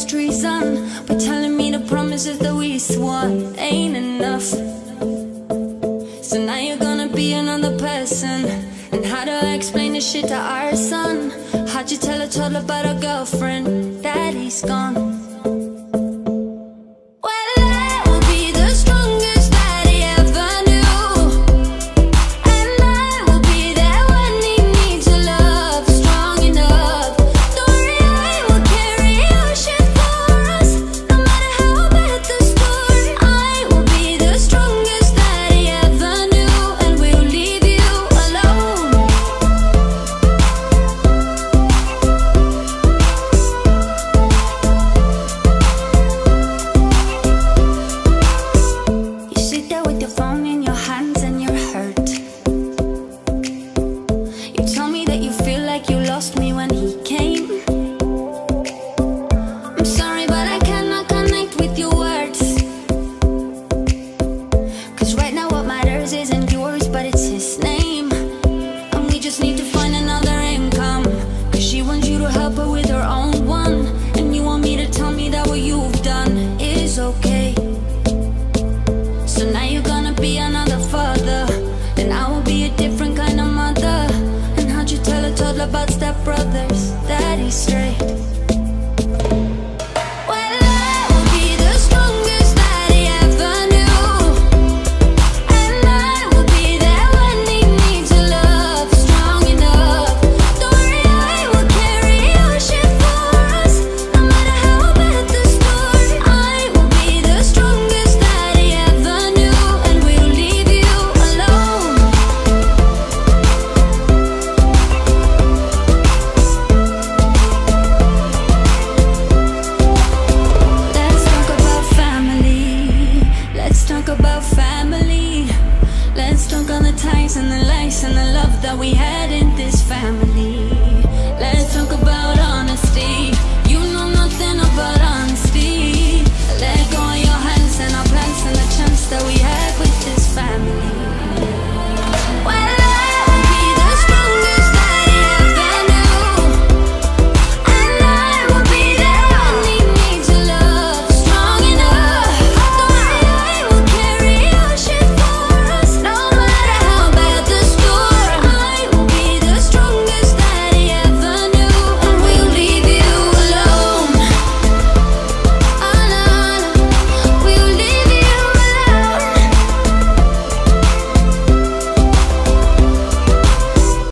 was treason by telling me the promises that we swore ain't enough. So now you're gonna be another person. And how do I explain this shit to our son? How'd you tell a toddler about a girlfriend? Daddy's gone. About stepbrother.